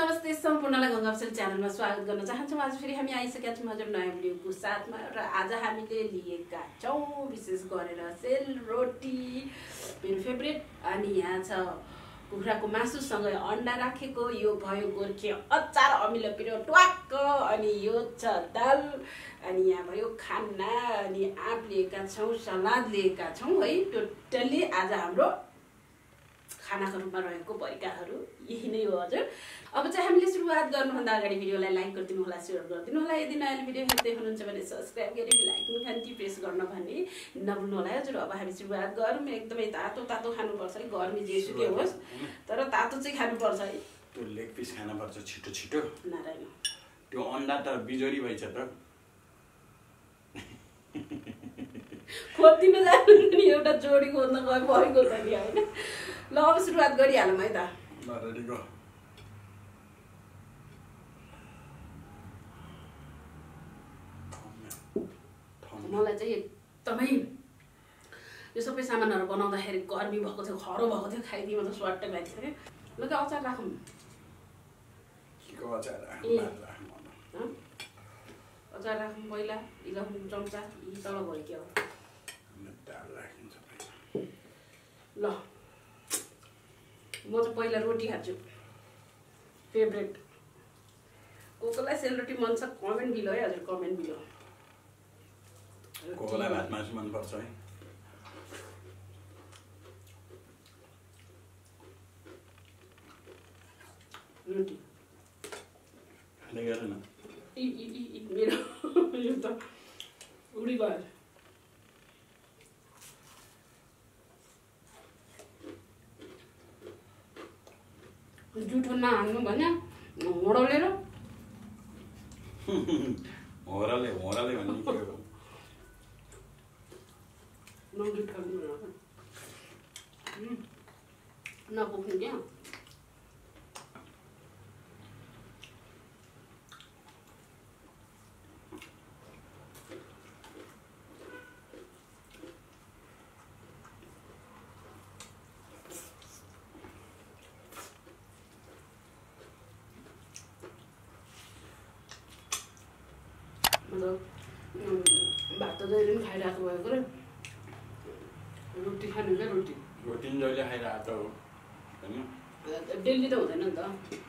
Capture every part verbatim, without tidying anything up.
नमस्ते सम्पूर्णलाई गंगाप्सेल च्यानलमा स्वागत गर्न चाहन्छौँ। आज फेरि हामी आइसकेका छौँ हजुर नयाँ भिडियोको साथमा र आज हामीले लिएका छौँ विशेष गरेर सेलरोटी मेरो फेभरेट। अनि यहाँ छ कुखुराको मासुसँग अंडा राखेको, यो भयो गोर्खे अचार अमिलो पिरो ट्वाक्क, अनि यो छ दाल, अनि यहाँ भयो खाना, अनि आँप लिएका छौँ, सलाद लिएका छौँ है। टोटली आज हाम्रो खानाको रूपमा रहेको परिकारहरू यही नै हो हजुर। अब चाहिँ हामीले सुरुवात गर्नुभन्दा अगाडि भिडियोलाई लाइक गरिदिनु होला, सेयर गरिदिनु होला। यदि नयाँ भिडियो हेर्दै हुनुहुन्छ भने सब्स्क्राइब गरेर लाइक घन्टी प्रेस गर्न भन्ने नभुल्नु होला हजुर। अब हामी सुरुवात गरौँ। एकदमै तातो तातो खानुपर्छ है, गर्मी जेसुकै होस् तर तातो चाहिँ खानुपर्छ है। त्यो लेग पिस खानुपर्छ छिटो छिटो। नारायण त्यो अन्डा त बिजोरी भइछ त। खोज्दिन जानु नि, एउटा जोडी खोज्न गए भएको छ नि होइन। ल अब सुरुवात गरिहालौँ है त। ल रेडी गो। मलाई चाहिँ एकदमै यो सबै सामानहरू बनाउँदाखेरि गर्मी भएको थियो, खरो भएको थियो, खाइदिएमा त स्वाट्टै लाग्थ्यो अरे। ल त अचार राखौँ। केको अचार राखौँ? अचार राखौँ पहिला। इलाउनु चम्चा यी तल भयो क्या हो। दाल राखिन्छ पहिला। ल म चाहिँ पहिला रोटी खान्छु, फेभरेट। को कोलाई सेलरोटी मन छ कमेन्ट बिलो है हजुर, कमेन्ट बिलो। कोकोलाई भात मासु मनपर्छ है। रोटी खाँदै गर न। इ इ इ मेरो यो त उडी गयो। जुठो नहाल्नु भने होडलेर होरले होरले भन्ने के हो? नजुठो नपुग्नु क्या। भात त जहिले पनि खाइरहेको भएको र रोटी खानु क्या। रोटी रोटी पनि जहिले खाइरहेको हो होइन, डेली त हुँदैन नि त।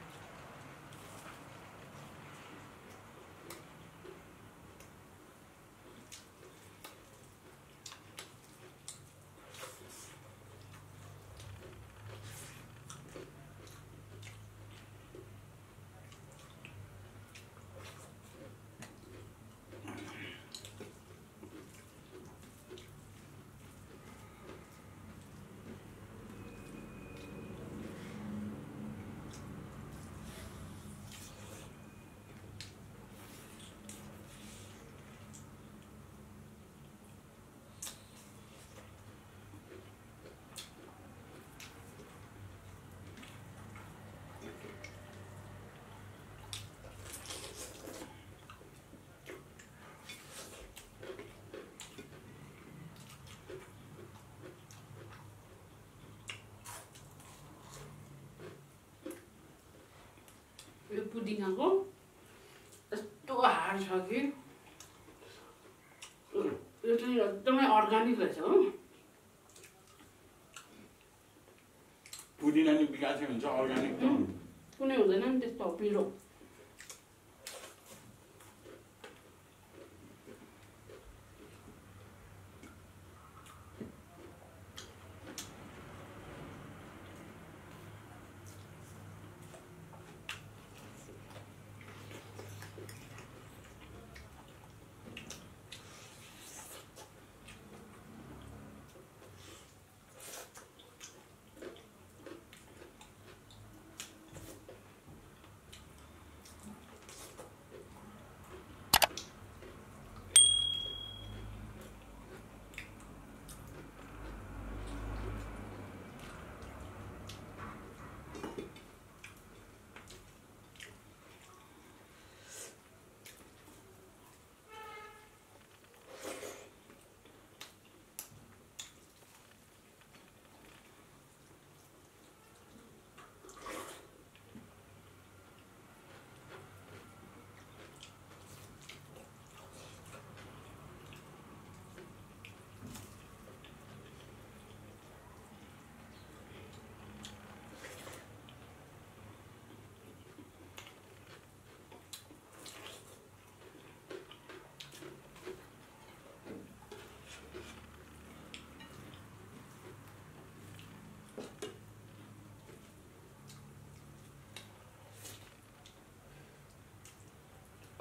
यो पुदिनाको यस्तो हार्ड छ कि यो चाहिँ एकदमै अर्ग्यानिक रहेछ हो। पुदिना नि बिगासे हुन्छ, अर्ग्यानिक त कुनै हुँदैन नि त्यस्तो पिरो।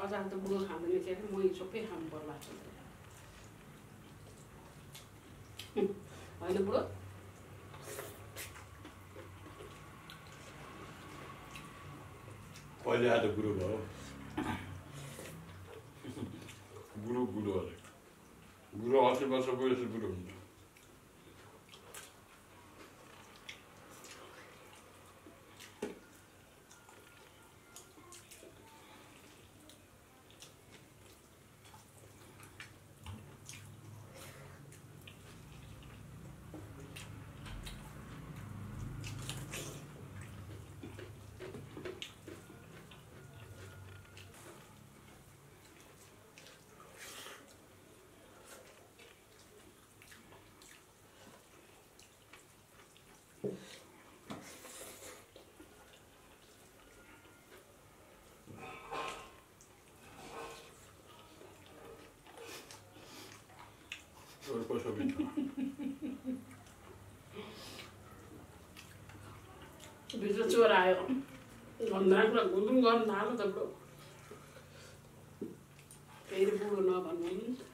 अचार त बुढो खाँदैन के अरे मै सबै खानु पर्ला होइन बुढो पहिले आएर बुढो भयो बुढो बुढो अरे बुढो अस्सी वर्ष पुगेपछि बुढो हुन्छ कसो बिन्छ भित्र चोर आयो भन्दा कुरा गुदुङ गर्नु थाल्यो त बुढो फेरि बुढो नभन्नु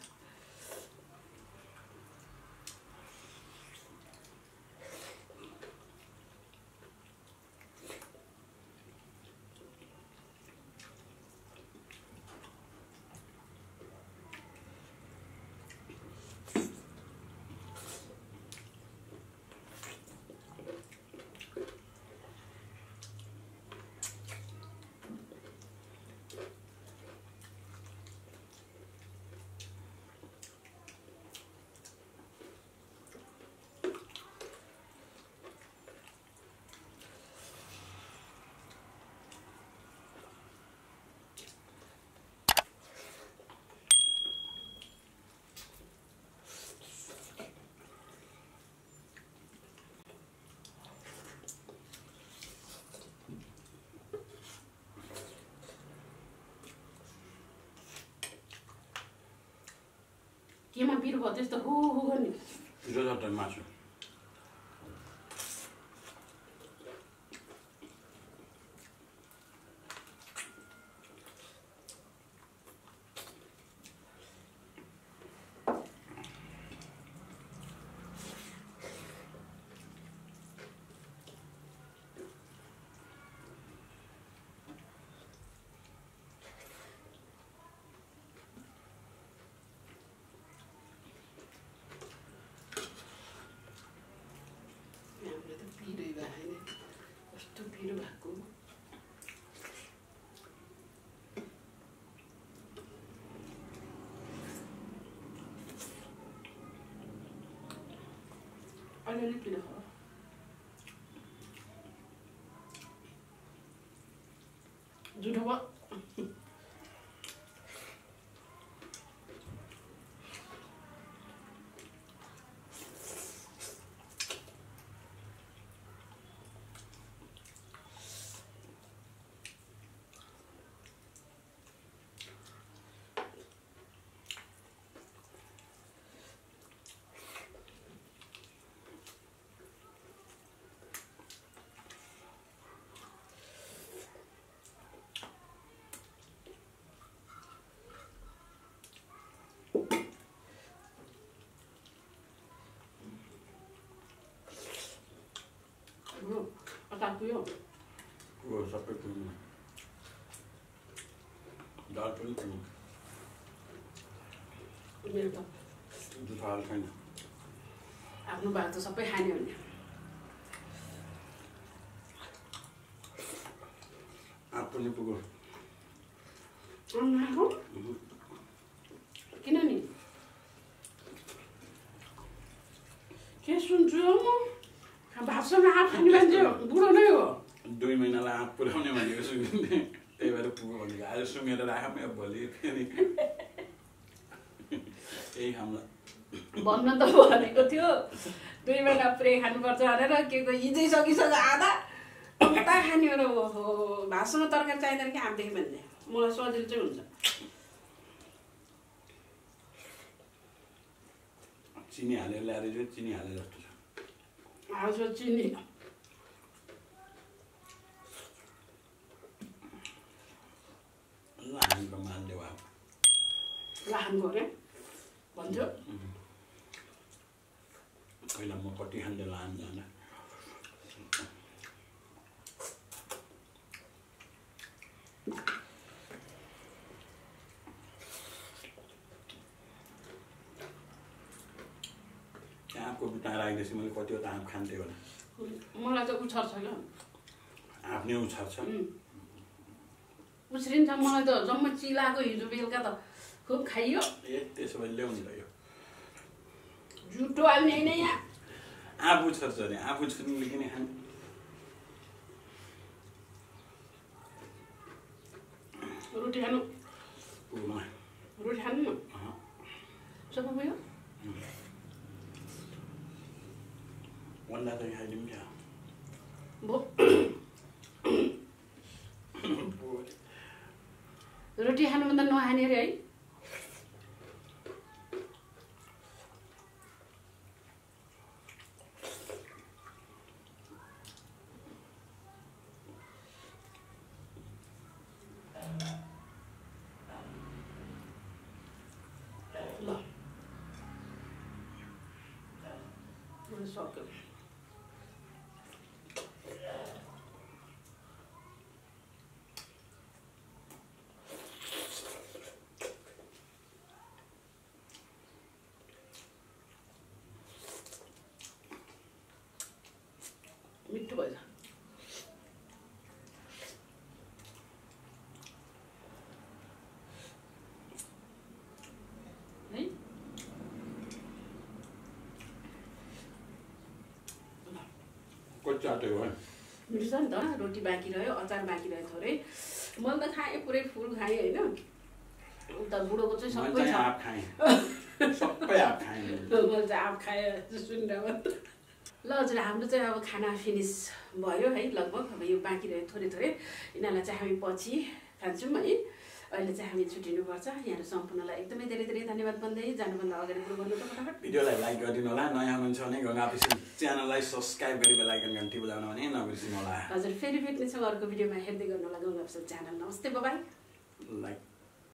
केमा पिरो भयो त्यस्तो हो हो गर्ने पिरो छ मासु पिरो भएको अलिअलि पिरो हो जुठो भयो अचार पुग्यो पुग्यो सबै पुग्यो दाल पनि पुग्यो मेरो त जुठो हाल छैन आफ्नो भात त सबै खाने हो नि आँप पनि पुग्यो किन नि के सुन्छु म भातसँग आँप खाने मान्छे बुढो नै हो दुई महिनालाई आँप पुऱ्याउने भनेको सुँगिने त्यही भएर पुग्यो भनेको आज सुँगेर राखौँ भोलि फेरि त्यही खाउँला भन्न त भनेको थियो दुई महिना पुरै खानुपर्छ भनेर के को हिजै सकिसक्यो आधा उता खाने हो र भातसँग तरकारी चाहिँदैन कि आँपदेखि भन्ने मलाई सजिलो चाहिँ हुन्छ चिनी हालेर ल्याएर चाहिँ चिनी हाले जस्तो छ आज चिनी ल हामीको माल लाहान गरे भन्थ्यो पहिला म कति खान्थेँ लाहान जाँदा आँपको बिटा राख्दैछु मैले कतिवटा आँप खान्थेँ होला मलाई त उछर छ क्या आँप नै उछर छ उछरिन्छ मलाई त जम्मै चिलाएको हिजो बेलुका त खुब खाइयो ए त्यसो भए ल्याउनु त यो जुटो हाल्ने होइन यहाँ आँप उछर छ अरे आँप उछर्नुले किन खाने रोटी खानु पुग्नु रोटी खानु न सबै भयो अन्डा चाहिँ खाइदिउँ क्या रोटी खानुभन्दा नखाने अरे है ल सक्यो मिठो भएछ है कति चाटो भयो मिठो छ नि त रोटी बाँकी रह्यो अचार बाँकी रह्यो थोरै मैले त खाएँ पुरै फुल खाएँ होइन उता बुढोको चाहिँ सबै छ आँप खाएँ सबै आँप खाएँ मैले चाहिँ आँप खाएँ सुनेर ल हजुर हाम्रो चाहिँ अब खाना फिनिस भयो है लगभग अब यो बाँकी रह्यो थोरै थोरै यिनीहरूलाई चाहिँ हामी पछि खान्छौँ है अहिले चाहिँ हामी छुट्टिनुपर्छ यहाँहरू सम्पूर्णलाई एकदमै धेरै धेरै धन्यवाद भन्दै जानुभन्दा अगाडि पुरो गर्नु त फटाफट भिडियोलाई लाइक गरिदिनु होला नयाँ हुनुहुन्छ भने गङ्गा अफिसियल च्यानललाई सब्सक्राइब गरी बेल आइकन घन्टी बजाउन भने नबिर्सिनु होला हजुर फेरि भेट्नेछौँ अर्को भिडियोमा हेर्दै गर्नु होला गङ्गा अफिसियल च्यानल नमस्ते बाइ लाइक